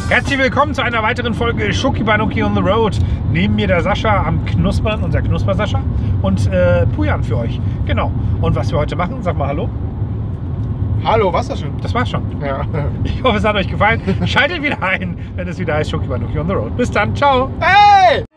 Herzlich willkommen zu einer weiteren Folge Schoki Banoki on the Road. Neben mir der Sascha am Knuspern, unser Knusper-Sascha, und Pujan für euch. Genau. Und was wir heute machen, sag mal Hallo. Hallo, war's das schon? Das war's schon. Ja. Ich hoffe, es hat euch gefallen. Schaltet wieder ein, wenn es wieder heißt Schoki Banoki on the Road. Bis dann, ciao. Hey!